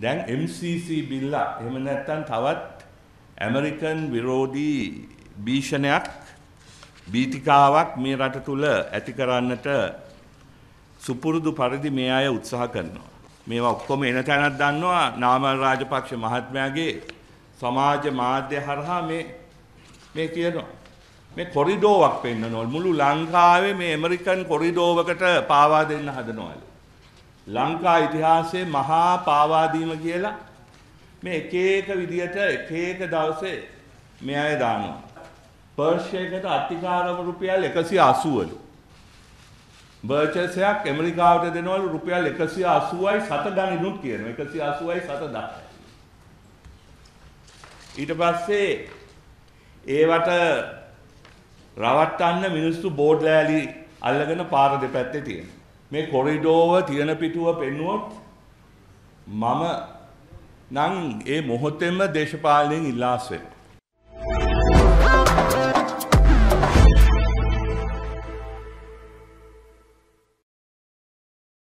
දැන් MCC බිල්ල එහෙම නැත්නම් තවත් ඇමරිකන් විරෝධී භීෂණයක් බීතිකාවක් මේ රට තුල ඇති කරන්නට සුපුරුදු පරිදි මේ අය උත්සාහ කරනවා. මේවා ඔක්කොම එන තැනක් දන්නවා නාමල් රාජපක්ෂ මහත්මයාගේ සමාජ මාධ්‍ය හරහා මේ කියනවා. මේ කොරිඩෝවක් පෙන්වනවා. මුළු ලංකාවේ මේ ඇමරිකන් කොරිඩෝවකට පාවා දෙන්න හදනවලු. ලංකා ඉතිහාසයේ මහා පාවාදීම කියලා මේ එක එක විදියට එක එක දවසේ මේ අය දානවා. පර්ෂයකට අතිකාරව රුපියල් 180ලු. බර්චර්ස්යක් ඇමරිකාවට දෙනවලු රුපියල් 180යි 7 ගණනුත් කියනවා. 180යි 7 10. ඊට පස්සේ ඒවට රවට්ටන්න මිනිස්සු බෝඩ් ලෑලි අල්ලගෙන පාර දෙපැත්තේ තියෙනවා. මේ කොරිඩෝව තියෙන පිටුව පෙන්නුවොත් මම නම් ඒ මොහොතේම දේශපාලනයෙන් ඉල්ලා අස්වෙනවා.